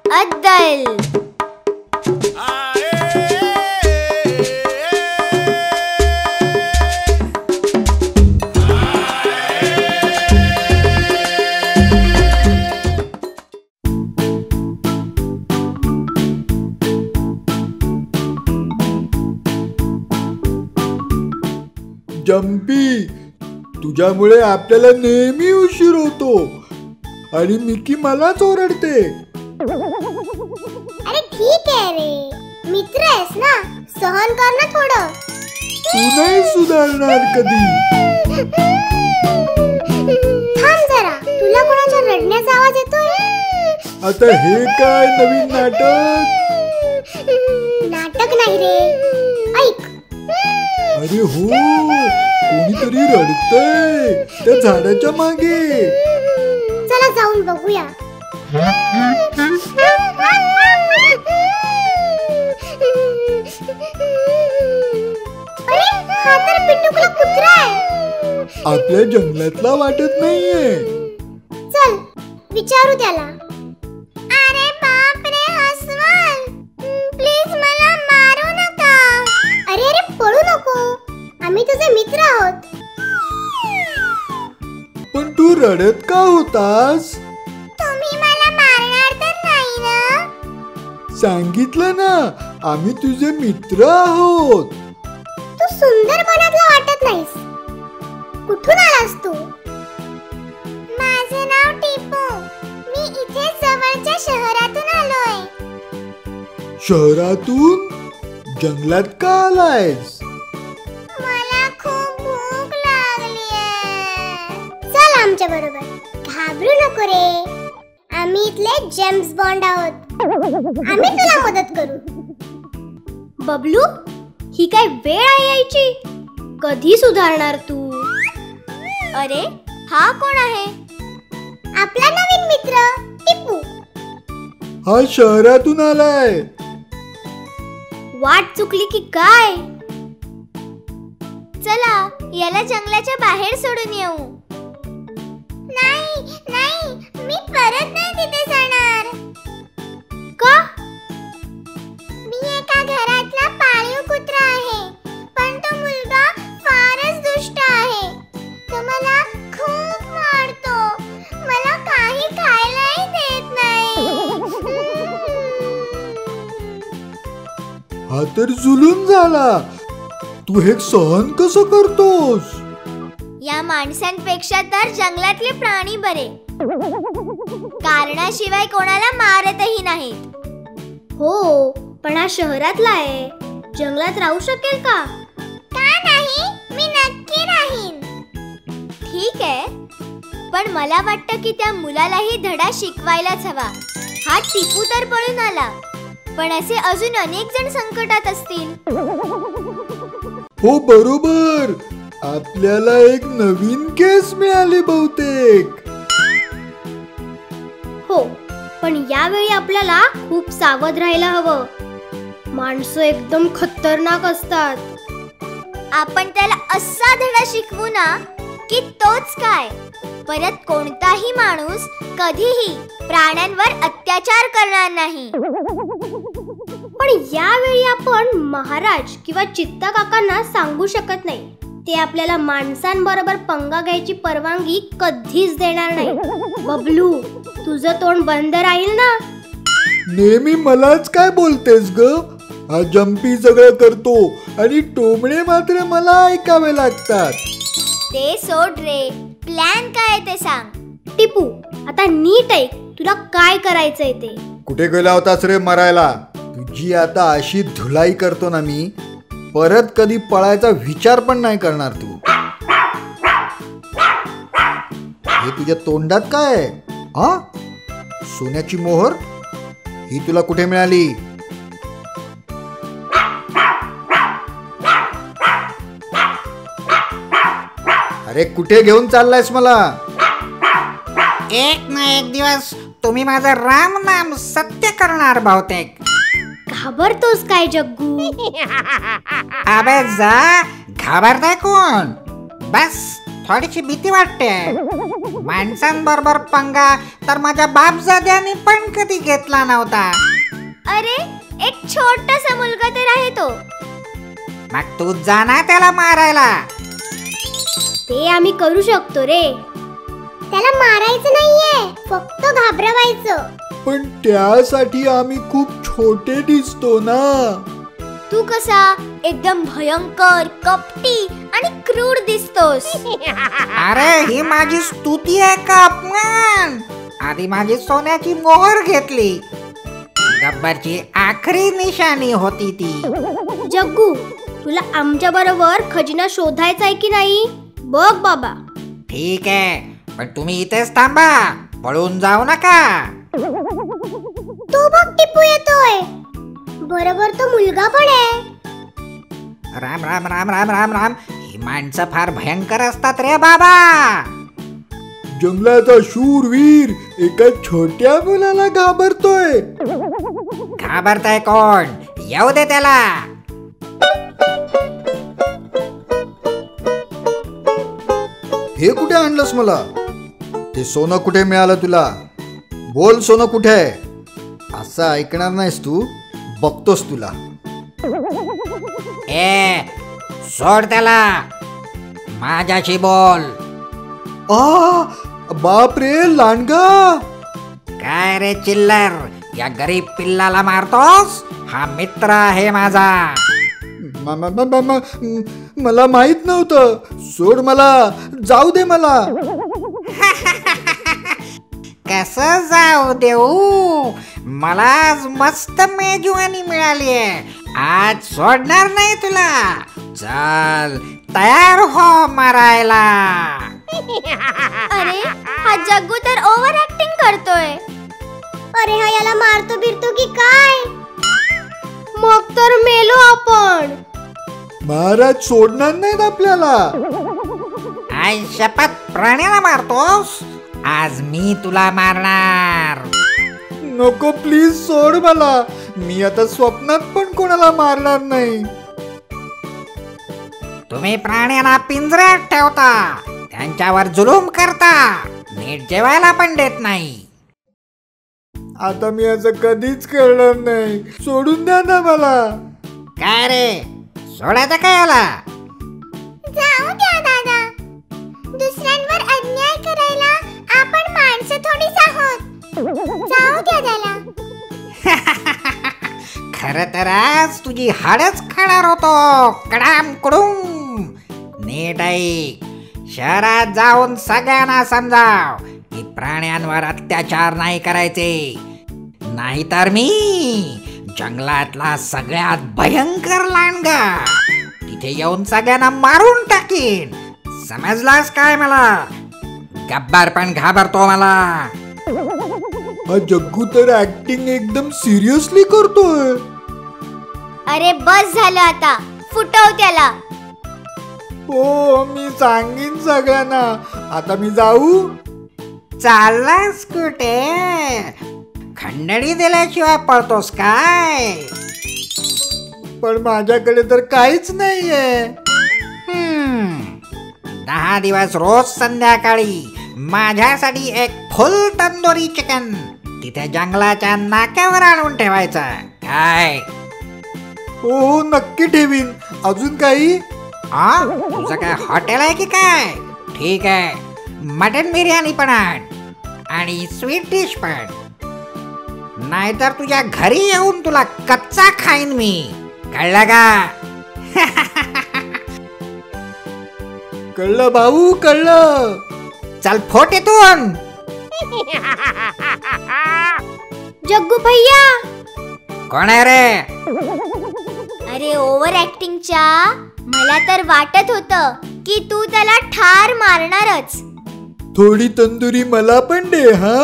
अद्दल. Jumpy, तुझ्यामुळे आपल्याला नेहमी उशीर होतो आणि मिकी मलाच ओरडते. अरे ठीक आहे रे, मित्र आहेस ना, सहन कर ना थोडं. तू नाही सुधारणार कधी. थांब जरा, तुला कोणाच्या रडण्याचा आवाज येतोय? आता हे काय नवीन नाटक? नाटक नाही रे, ऐक. अरे हो, कोणीतरी रडतंय त्या झाडाच्या मागे. चला जाऊन बघूया. अरे हा तर पिटुकला कुत्रा आहे. आपल्या जंगलातला वाटत नाहीये. चल विचारू त्याला. अरे बाप रे अस्वल, प्लीज मला मारू नका. अरे अरे पळू नको, आम्ही तुझे मित्र आहोत. पण तू रडत का होतास? तुम्ही मला मारणार तर नाही ना? सांगितलं ना, आम्ही तुझे मित्र आहोत. तू सुंदर बनातला वाटत नाहीस. कुठून आलास तू? माझे नाव टिपू, मी इथे जवळच्या शहरातून आलोय. शहरातून? जंगलात का आलायस? मला खूप भूक लागलीये. चल आमच्या बरोबर. घाबरू नको रे, आम्ही इथले जेम्स बॉन्ड आहोत. आम्ही तुला मदत करू. बबलू, ही काय वेळ आहे यायची? कधी सुधारणार तू? अरे हा कोण आहे? आपला नवीन मित्र टिपू. हा शहरातून आलाय. वाट चुकली की काय? चला याला जंगलाच्या बाहेर सोडून येऊ. नाही नाही, मी परत नाही तिथे जाणार. का? मी एका घरातला पाळीव कुत्रा आहे, पण तो मुलगा फारच दुष्ट आहे. तो मला खूप मारतो, मला काही खायलाही देत नाही. हा तर जुलूम झाला. तू हे सहन कसं करतोस? या माणसांपेक्षा तर जंगलातले प्राणी बरे. कारणाशिवाय कोणाला मारतही नाहीत. हो, पण हा शहरातला आहे, जंगलात राहू शकेल का? का नाही, मी नक्की राहीन. ठीक आहे, पण मला वाटतं की त्या मुलालाही धडा शिकवायलाच हवा. हा टिपू तर पळून आला, पण असे अजून अनेक जण संकटात असतील. हो बरोबर, आपल्याला एक नवीन केस मिळाली बहुतेक. हो, पण यावेळी आपल्याला खूप सावध राहायला हवं. माणसं एकदम खतरनाक असतात. आपण त्याला असा धडा शिकवू ना की तोच काय, परत कोणताही माणूस कधीही प्राण्यांवर अत्याचार करणार नाही. पण यावेळी आपण महाराज किंवा चित्ता काकांना सांगू शकत नाही. ते आपल्याला माणसांबरोबर पंगा घ्यायची परवानगी कधीच देणार नाही. बबलू, तुझं तोंड बंद राहील ना? नेहमी मलाच काय बोलतेस ग? हा जम्पी सगळं करतो आणि टोमणे मात्र मला ऐकावे लागतात. ते सोड रे, प्लॅन काय आहे ते सांग. टिपू, आता नीट ऐक, तुला काय करायचंय ते. कुठे गेला होतास रे मरायला? तुझी आता अशी धुलाई करतो ना मी, परत कधी पळायचा विचार पण नाही करणार तू. हे तुझ्या तोंडात काय आहे? हा, सोन्याची मोहर ही तुला कुठे मिळाली? अरे कुठे घेऊन चाललायस मला? एक ना एक दिवस तुम्ही माझं राम नाम सत्य करणार बहुतेक. घाबरतोस काय जग्गू? अबे जा, घाबरताय कोण? बस थोडीशी भीती वाटते. माणसांबरोबर पंगा तर माझ्या बापजाद्यांनी पण कधी घेतला नव्हता. अरे एक छोटासा मुलगा तर आहे तो. मग तू जा ना त्याला मारायला. ते आम्ही करू शकतो रे. त्याला मारायचं नाहीये, फक्त घाबरवायचं. पण त्यासाठी आम्ही खूप छोटे दिसतो ना. तू कसा एकदम भयंकर, कपटी आणि क्रूर दिसतोस. अरे ही माझी स्तुती आहे का अपमान? आधी माझी सोन्याची मोहर घेतली. गब्बरची आखरी निशाणी होती ती. जग्गू, तुला आमच्या बरोबर खजिना शोधायचा आहे की नाही बघ बाबा. ठीक आहे, पण तुम्ही इथेच थांबा, पळून जाऊ नका. तो बघ टिपू येतोय. बरोबर तो मुलगा पण आहे. राम राम राम राम राम राम. ही माणसं फार भयंकर असतात रे बाबा. जंगलाचा शूरवीर एका छोट्या मुलाला घाबरतोय. घाबरताय कोण? येऊ दे त्याला. हे कुठे आणलंस मला? ते सोनं कुठे मिळालं तुला? बोल, सोनं कुठे आहे? असं ऐकणार नाहीस तू, बघतोस तुला. ए सोड त्याला, माझ्याशी बोल. बाप रे लांडगा. काय रे चिल्लर, या गरीब पिल्लाला मारतोस? हा मित्र आहे माझा. मला माहित नव्हतं. सोड मला, जाऊ दे मला. कसं जाऊ देऊ? मला आज मस्त मेजवानी मिळाली आहे. आज सोडणार नाही तुला. चल तयार हो मारायला. अरे हा जग्गू तर ओव्हर ऍक्टिंग करतोय. अरे हा याला मारतो बिरतो की काय? मग तर मेलो आपण. महाराज सोडणार नाहीत आपल्याला. आई शपथ, प्राण्याला मारतोस? आज मी तुला मारणार. नको, प्लीज सोड मला. मी आता स्वप्नात पण कोणाला मारणार नाही. तुम्ही प्राण्यांना पिंजऱ्यात ठेवता, त्यांच्यावर जुलूम करता, नीट जेवायला पण देत नाही. आता मी असं कधीच करणार नाही. सोडून द्या ना मला. काय रे, सोडायचं काय याला? जाऊ द्या दादा. दुसऱ्यांवर अन्याय करायला आपण माणसं थोडीच आहोत. जाऊ द्या त्याला. खर तर आज तुझी हाडच खाणार होतो. कडाम कुडूम. नीट ऐक, शहरात जाऊन सगळ्यांना समजाव की प्राण्यांवर अत्याचार नाही करायचे, नाहीतर मी जंगलातला सगळ्यात भयंकर लांडगा तिथे येऊन सगळ्यांना मारून टाकीन. समजलास काय मला? गब्बर पण घाबरतो मला. हा जग्गू तर ऍक्टिंग एकदम सिरियसली करतोय. अरे बस झालं आता, फुटव त्याला. हो, मी सांगीन सगळ्यांना. आता मी जाऊ? चाललास कुठे? खंडणी दिल्याशिवाय पळतोस काय? पण माझ्याकडे तर काहीच नाहीये. 10 दिवस रोज संध्याकाळी माझ्यासाठी एक फुल तंदुरी चिकन तिथे जंगलाच्या नाक्यावर आणून ठेवायचं काय? हो, नक्की ठेवीन. अजून काही? तुझं काय हॉटेल आहे की काय? ठीक आहे, मटन बिर्याणी पण आण आणि स्वीट डिश पण. नाहीतर तुझ्या घरी येऊन तुला कच्चा खाईन मी, कळलं का? कळलं भाऊ, कळलं. चल फोट इथून. जग्गू भैया. कोण आहे रे? अरे ओव्हर ऍक्टिंगच्या मला तर वाटत होतं की तू त्याला ठार मारणारच. थोडी तंदुरी मला पण दे. हा,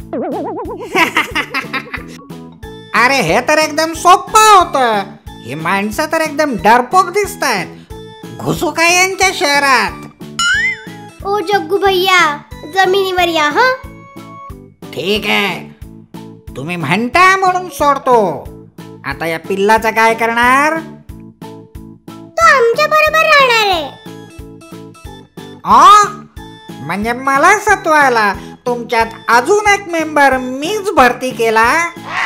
अरे हे तर एकदम सोपं होतं. ही माणसं तर एकदम डरपोक दिसतायत. घुसू काय यांच्या शहरात? ओ जग्गू भैया, जमिनीवर या. हा ठीक आहे, तुम्ही म्हणता म्हणून सोडतो. आता या पिल्लाचं काय करणार? तो आमच्या बरोबर राहणार आहे. म्हणजे मला सतवायला तुमच्यात अजून एक मेंबर मीच भरती केला?